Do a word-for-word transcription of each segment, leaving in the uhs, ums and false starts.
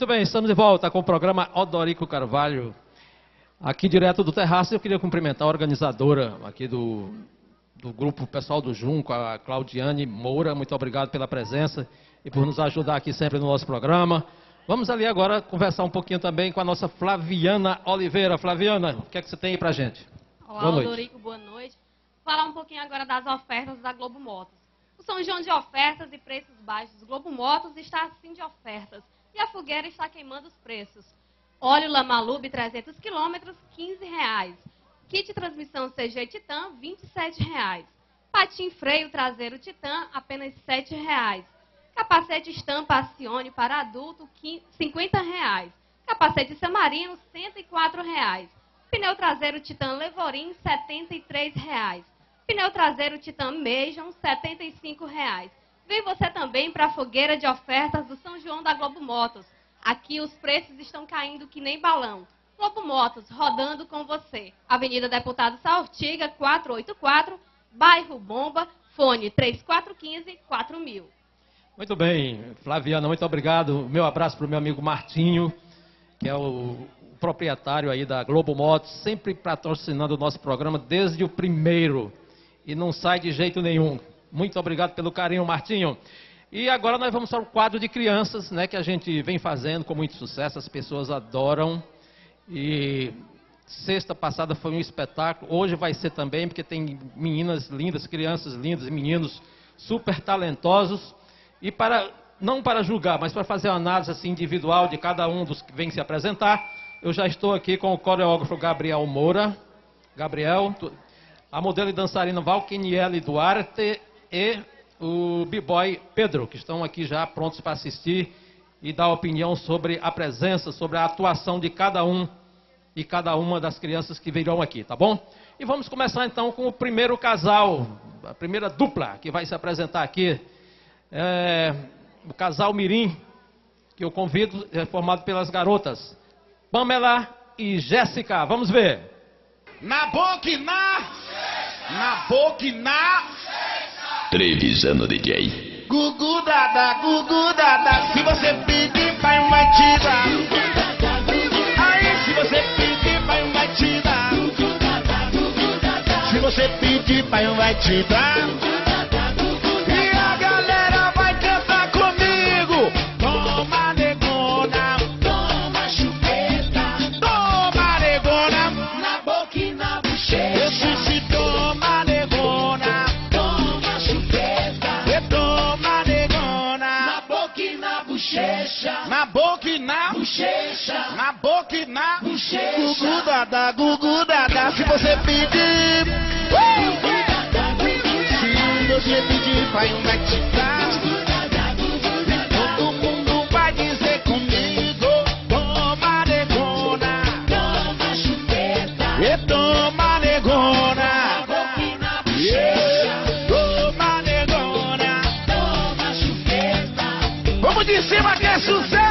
Muito bem, estamos de volta com o programa Odorico Carvalho, aqui direto do Terraço. Eu queria cumprimentar a organizadora aqui do, do grupo pessoal do Junco, a Claudiane Moura. Muito obrigado pela presença e por nos ajudar aqui sempre no nosso programa. Vamos ali agora conversar um pouquinho também com a nossa Flaviana Oliveira. Flaviana, o que é que você tem aí pra gente? Olá, boa noite. Odorico, boa noite. Vou falar um pouquinho agora das ofertas da Globo Motos. O São João de ofertas e preços baixos. Globo Motos está assim de ofertas. E a fogueira está queimando os preços. Óleo Lamalube trezentos quilômetros, quinze reais. Kit transmissão C G Titan, vinte e sete reais. Patim freio traseiro Titan, apenas sete reais. Capacete estampa Acione para adulto, cinquenta reais. Capacete Samarino, cento e quatro reais. Pneu traseiro Titan Levorin, setenta e três reais. Pneu traseiro Titan Mason, setenta e cinco reais. Vem você também para a fogueira de ofertas do São João da Globo Motos. Aqui os preços estão caindo que nem balão. Globo Motos, rodando com você. Avenida Deputado Saortiga, quatrocentos e oitenta e quatro, bairro Bomba, fone três quatro um cinco, quatro mil. Muito bem, Flaviana, muito obrigado. Meu abraço para o meu amigo Martinho, que é o proprietário aí da Globo Motos, sempre patrocinando o nosso programa desde o primeiro e não sai de jeito nenhum. Muito obrigado pelo carinho, Martinho. E agora nós vamos para o quadro de crianças, né, que a gente vem fazendo com muito sucesso, as pessoas adoram. E sexta passada foi um espetáculo, hoje vai ser também, porque tem meninas lindas, crianças lindas, meninos super talentosos. E para, não para julgar, mas para fazer uma análise assim, individual de cada um dos que vem se apresentar, eu já estou aqui com o coreógrafo Gabriel Moura. Gabriel, a modelo e dançarina Valquiniele Duarte e o b-boy Pedro, que estão aqui já prontos para assistir e dar opinião sobre a presença, sobre a atuação de cada um e cada uma das crianças que virão aqui, tá bom? E vamos começar então com o primeiro casal, a primeira dupla que vai se apresentar aqui. É, o casal Mirim, que eu convido, é formado pelas garotas Pamela e Jéssica. Vamos ver. Na boca e na, na boca e na, Trevisano D J. Gugu dada, Gugu dada. Se você pedir, pai vai te dar. Aí, se você pedir, pai vai te dar. Se você pedir, pai vai te dar. E a galera vai cantar comigo. Toma negona, toma chupeta, toma negona, na boca e na bochecha. Esse se toma negona, toma chupeta, e toma negona, na boca e na bochecha, na boca e na bochecha, na boca e na bochecha. Gugu dada, Gugu dada. Se você pedir, uh! Se você pedir, pai vai te dar. Todo mundo vai dizer comigo. Toma negona, toma chupeta, e toma negona, yeah. Toma negona, toma chupeta. Vamos de cima que é sucesso.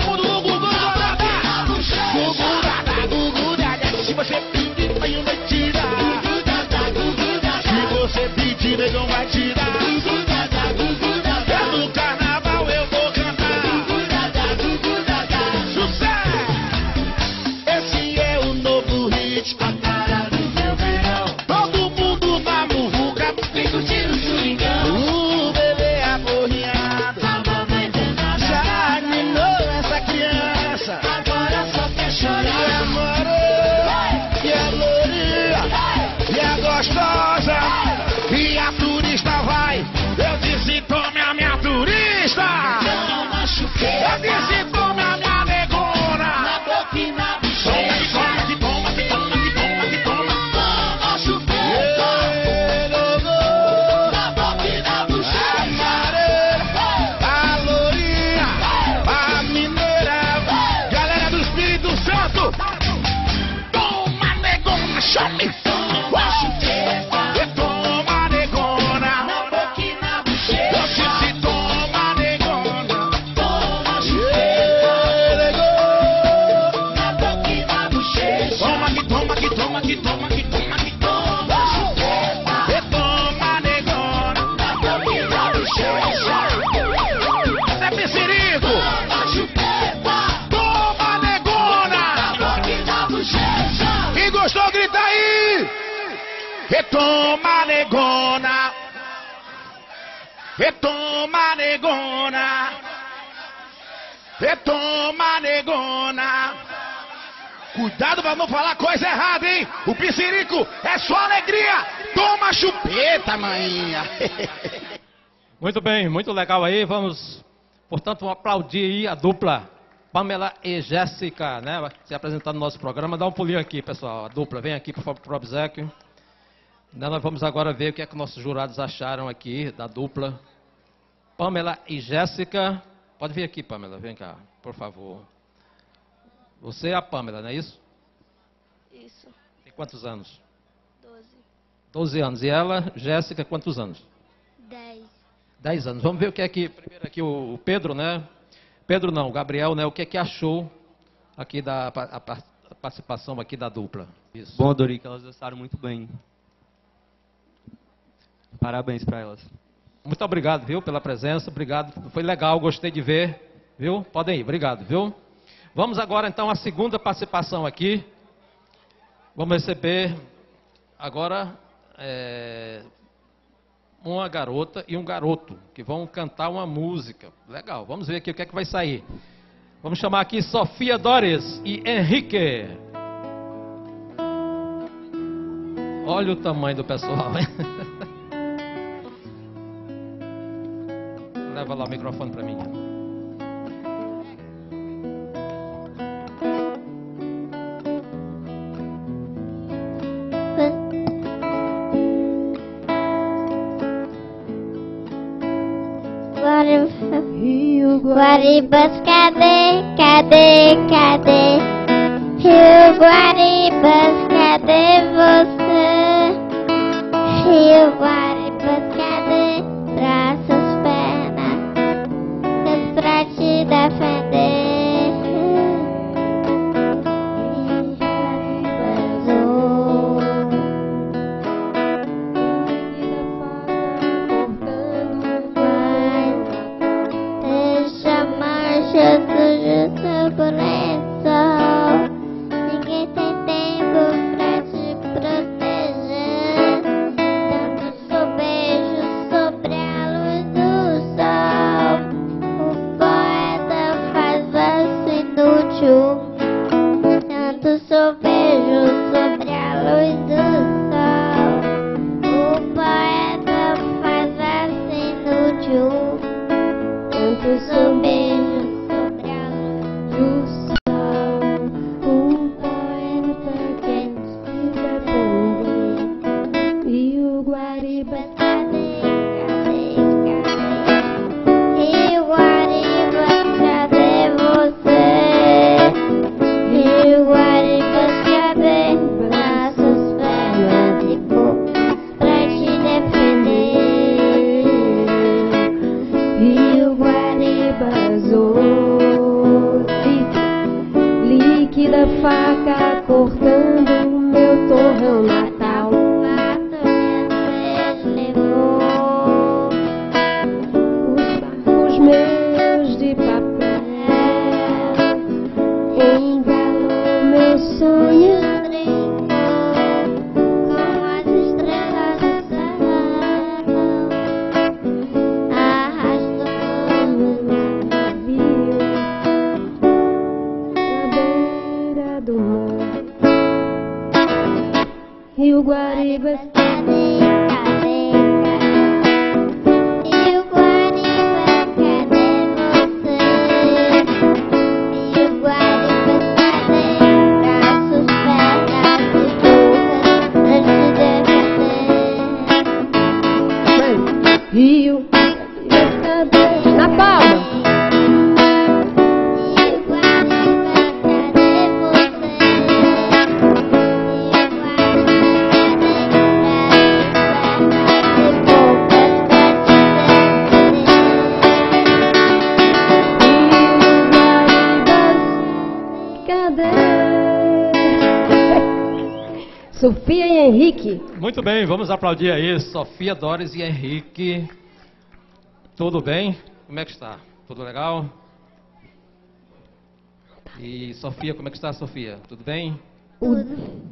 Você pedir, pai vai te convite pra cara do meu verão. Todo mundo na muvuca, vem curtir o swingão. O bebê aporreado, já animou essa criança. Agora só quer chorar. E a morena, e a lourinha, e a gostosa, e a turista vai. Eu disse tome a minha turista. Eu disse tome a minha negona. Na boca e na bochecha. Toma que toma, que toma, que toma, que toma. Toma chupeta. Na boca e na bochecha. A mareira, a lourinha, a mineira, galera do Espírito Santo. Toma negona, chame. Toma chupeta. Toma negona. Na boca e na bochecha. Eu disse toma negona. Toma chupeta. Na boca e na bochecha. Toma que toma, que toma, que toma, que toma, que toma chupeta. E toma negona. Na boca e na bochecha. Zé Pincirico. Toma chupeta. Toma negona. Na boca e na bochecha. Quem gostou, grita aí. E toma negona. E toma negona. E toma negona. Cuidado pra não falar coisa errada, hein? O Pincirico é só alegria. Toma chupeta, maninha. Muito bem, muito legal aí. Vamos, portanto, aplaudir aí a dupla Pamela e Jéssica, né? Vai se apresentando no nosso programa. Dá um pulinho aqui, pessoal. A dupla, vem aqui, por favor, pro obséquio. Nós vamos agora ver o que é que nossos jurados acharam aqui da dupla Pamela e Jéssica. Pode vir aqui, Pamela, vem cá, por favor. Você é a Pamela, não é isso? Isso, Tem quantos anos? doze. doze anos. E ela, Jéssica, quantos anos? dez. dez anos. Vamos ver o que é que, primeiro aqui o, o Pedro, né? Pedro não, o Gabriel, né? O que é que achou aqui da a, a participação aqui da dupla? Isso. Bom, Dorico, elas dançaram muito bem. Parabéns para elas. Muito obrigado, viu, pela presença. Obrigado. Foi legal, gostei de ver. Viu? Podem ir, obrigado, viu? Vamos agora, então, à segunda participação aqui. Vamos receber agora é, uma garota e um garoto que vão cantar uma música. Legal, vamos ver aqui o que é que vai sair. Vamos chamar aqui Sofia Dores e Henrique. Olha o tamanho do pessoal, hein? Leva lá o microfone para mim. Guaribas, cadê, cadê, cadê? Rio Guaribas, cadê você? Rio Guaribas, cadê? Braços, pernas, Deus pra te defender. Rio Guaribas, oh. Deixa marcha suja seu coração. Ninguém tem tempo pra te proteger. Tanto seu beijo sobre a luz do sol. O poeta faz verso inútil. Tanto seu beijo sobre a luz do sol. O poeta faz verso inútil. Tanto seu beijo sobre a luz do sol. O poeta quem se defender. E o Guaribas, cadê, cadê, cadê? E o Guaribas, cadê você? E o Guaribas, cadê? Braços, pernas, Rio Guaribas, cadê, cadê, cadê? Rio Guaribas, cadê você? Rio Guaribas, cadê? Braços, pernas e boca pra te defender. Rio Guaribas, cadê? Na palma. Rio Guaribas, cadê você? Rio Guaribas, cadê? Sofia e Henrique. Muito bem, vamos aplaudir aí Sofia, Doris e Henrique. Tudo bem? Como é que está? Tudo legal? E Sofia, como é que está, Sofia? Tudo bem? Tudo.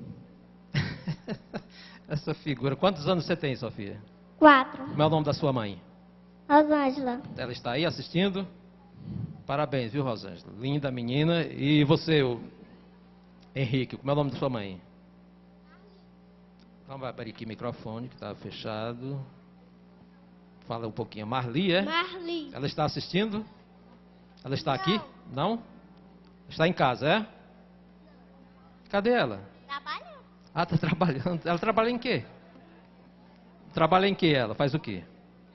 Essa figura. Quantos anos você tem, Sofia? Quatro. Como é o nome da sua mãe? Rosângela. Ela está aí assistindo? Parabéns, viu, Rosângela? Linda menina. E você, o Henrique, como é o nome da sua mãe? Então vai abrir aqui o microfone, que está fechado. Fala um pouquinho. Marli, é? Marli. Ela está assistindo? Ela está aqui? Não? Está em casa, é? Cadê ela? Trabalhando. Ah, está trabalhando. Ela trabalha em quê? Trabalha em quê ela? Faz o quê?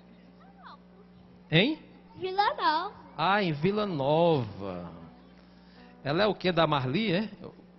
Hein? Vila Nova. Ah, em Vila Nova. Ela é o quê da Marli, é?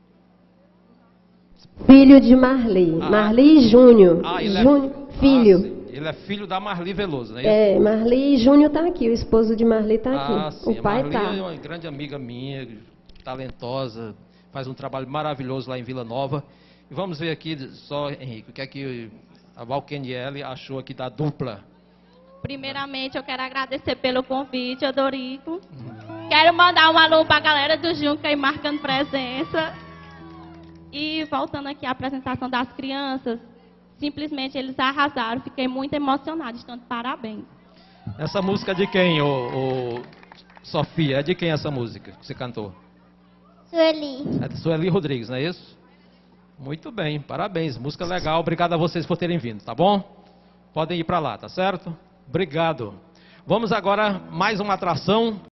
Filho de Marli. Ah. Marli Júnior. Ah, ele é... Júnior, filho. Ah, sim. Ele é filho da Marli Veloso, não é isso? É, Marli Júnior está aqui, o esposo de Marli está Ah, aqui. sim. O pai a Marli está. é uma grande amiga minha, talentosa, faz um trabalho maravilhoso lá em Vila Nova. E vamos ver aqui só, Henrique, o que é que a Valqueniele achou aqui da dupla. Primeiramente, eu quero agradecer pelo convite, Odorico. Quero mandar um alô para a galera do Junca aí marcando presença. E voltando aqui à apresentação das crianças, simplesmente eles arrasaram. Fiquei muito emocionada, estão de parabéns. Essa música é de quem, ô, ô, Sofia? É de quem essa música que você cantou? Sueli. É de Sueli Rodrigues, não é isso? Muito bem, parabéns. Música legal. Obrigado a vocês por terem vindo, tá bom? Podem ir para lá, tá certo? Obrigado. Vamos agora mais uma atração.